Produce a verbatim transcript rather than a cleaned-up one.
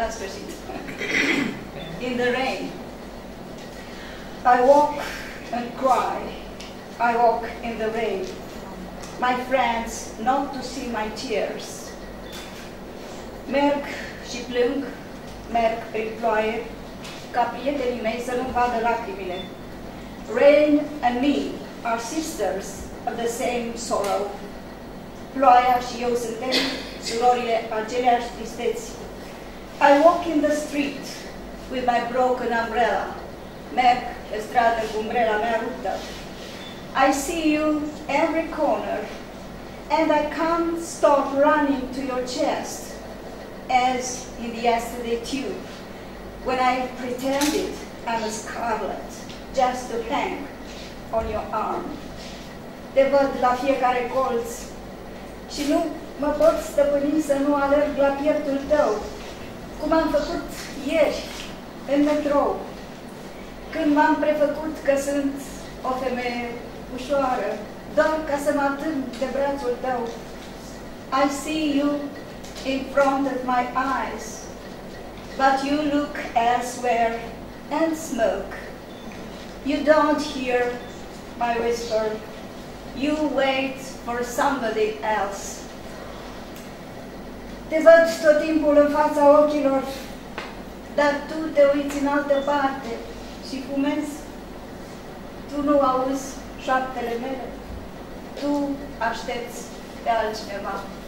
la sfârșit. In the rain. I walk and cry. I walk in the rain. My friends, not to see my tears. Merg și plâng, merg prin ploaie, ca prietenii mei să nu vadă lacrimile. Rain and me are sisters of the same sorrow. Ploaia și eu suntem surorile aceleași tristeți. I walk in the street with my broken umbrella. Merg pe stradă cu umbrela mea ruptă. I see you every corner, and I can't stop running to your chest, as in the yesterday tube, when I pretended I'm a scarlet, just to hang on your arm. Te văd la fiecare colț și nu mă pot stăpâni să nu alerg la pieptul tău, cum am făcut ieri în metrou, când m-am prefăcut că sunt o femeie ușoară, doar ca să mă atârn de brațul tău. I see you in front of my eyes, but you look elsewhere and smoke. You don't hear my whisper. You wait for somebody else. Te văd tot timpul în fața ochilor, dar tu te uiți în altă parte și fumezi. Tu nu auzi șoaptele mele. Tu aștepți pe altcineva.